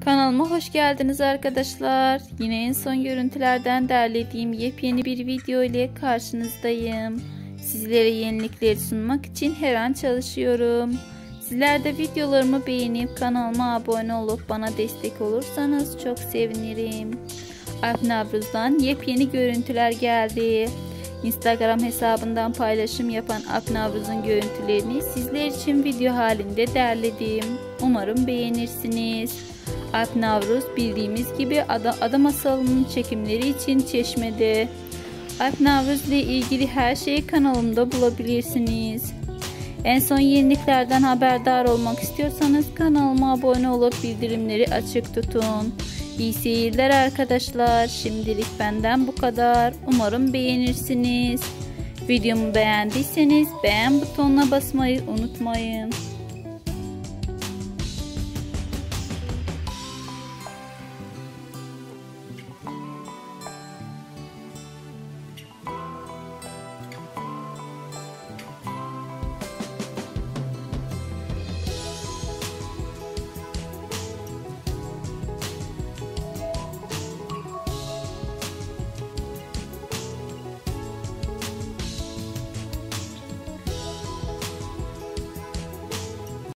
Kanalıma hoş geldiniz arkadaşlar. Yine en son görüntülerden derlediğim yepyeni bir video ile karşınızdayım. Sizlere yenilikleri sunmak için her an çalışıyorum. Sizler de videolarımı beğenip kanalıma abone olup bana destek olursanız çok sevinirim. Alp Navruz'dan yepyeni görüntüler geldi. Instagram hesabından paylaşım yapan Alp Navruz'un görüntülerini sizler için video halinde derledim. Umarım beğenirsiniz. Alp Navruz bildiğimiz gibi Ada Masalı'nın çekimleri için Çeşme'de. Alp Navruz ile ilgili her şeyi kanalımda bulabilirsiniz. En son yeniliklerden haberdar olmak istiyorsanız kanalıma abone olup bildirimleri açık tutun. İyi seyirler arkadaşlar. Şimdilik benden bu kadar. Umarım beğenirsiniz. Videomu beğendiyseniz beğen butonuna basmayı unutmayın.